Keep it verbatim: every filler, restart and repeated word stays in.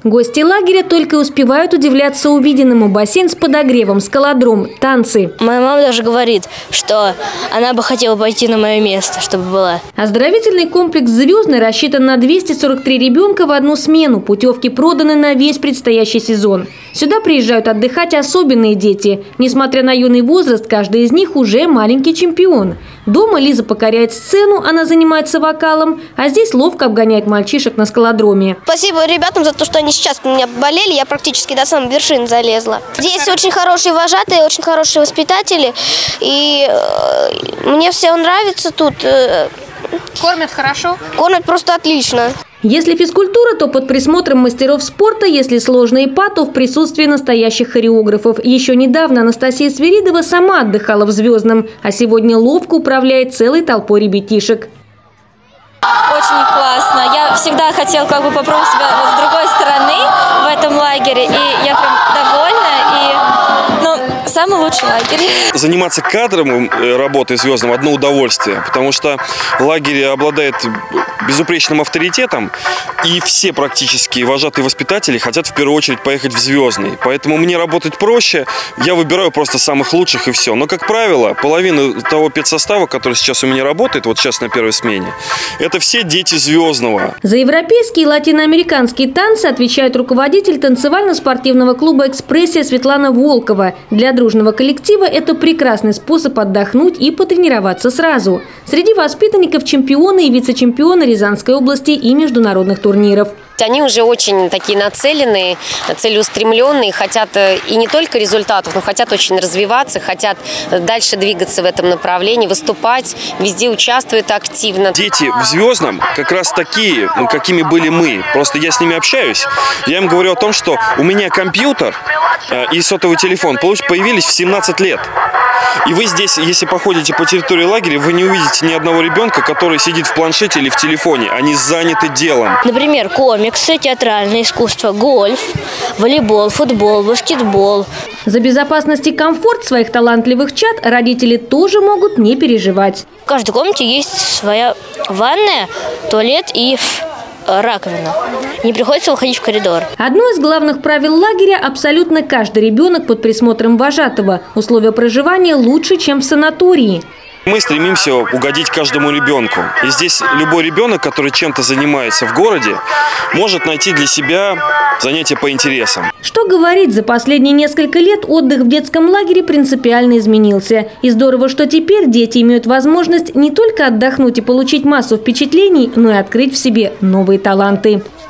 Гости лагеря только успевают удивляться увиденному: бассейн с подогревом, скалодром, танцы. Моя мама даже говорит, что она бы хотела пойти на мое место, чтобы была. Оздоровительный комплекс «Звездный» рассчитан на двести сорок три ребенка в одну смену. Путевки проданы на весь предстоящий сезон. Сюда приезжают отдыхать особенные дети. Несмотря на юный возраст, каждый из них уже маленький чемпион. Дома Лиза покоряет сцену, она занимается вокалом, а здесь ловко обгоняет мальчишек на скалодроме. Спасибо ребятам за то, что они сейчас у меня болели, я практически до самой вершины залезла. Здесь очень хорошие вожатые, очень хорошие воспитатели, и э, мне все нравится тут. Э, Кормят хорошо? Кормят просто отлично. Если физкультура, то под присмотром мастеров спорта, если сложно ИПА, то в присутствии настоящих хореографов. Еще недавно Анастасия Свиридова сама отдыхала в «Звездном», а сегодня ловко управляет целой толпой ребятишек. Очень классно. Я всегда хотела как бы попробовать себя с другой стороны в этом лагере, и я прям довольна. И, ну, самый лучший лагерь. Заниматься кадровой работой в «Звездном» одно удовольствие, потому что лагерь обладает безупречным авторитетом, и все практически вожатые воспитатели хотят в первую очередь поехать в «Звездный». Поэтому мне работать проще, я выбираю просто самых лучших и все. Но, как правило, половина того педсостава, который сейчас у меня работает, вот сейчас на первой смене, это все дети «Звездного». За европейские и латиноамериканские танцы отвечает руководитель танцевально-спортивного клуба «Экспрессия» Светлана Волкова. Для дружного коллектива это прекрасный способ отдохнуть и потренироваться сразу. Среди воспитанников чемпионы и вице-чемпионы Рязанской области и международных турниров. Они уже очень такие нацеленные, целеустремленные, хотят и не только результатов, но хотят очень развиваться, хотят дальше двигаться в этом направлении, выступать, везде участвуют активно. Дети в «Звездном» как раз такие, ну, какими были мы. Просто я с ними общаюсь, я им говорю о том, что у меня компьютер э, и сотовый телефон появились в семнадцать лет. И вы здесь, если походите по территории лагеря, вы не увидите ни одного ребенка, который сидит в планшете или в телефоне. Они заняты делом. Например, комиксы, театральное искусство, гольф, волейбол, футбол, баскетбол. За безопасность и комфорт своих талантливых чад родители тоже могут не переживать. В каждой комнате есть своя ванная, туалет и раковина. Не приходится выходить в коридор. Одно из главных правил лагеря – абсолютно каждый ребенок под присмотром вожатого. Условия проживания лучше, чем в санатории. Мы стремимся угодить каждому ребенку. И здесь любой ребенок, который чем-то занимается в городе, может найти для себя занятия по интересам. Что говорить, за последние несколько лет отдых в детском лагере принципиально изменился. И здорово, что теперь дети имеют возможность не только отдохнуть и получить массу впечатлений, но и открыть в себе новые таланты.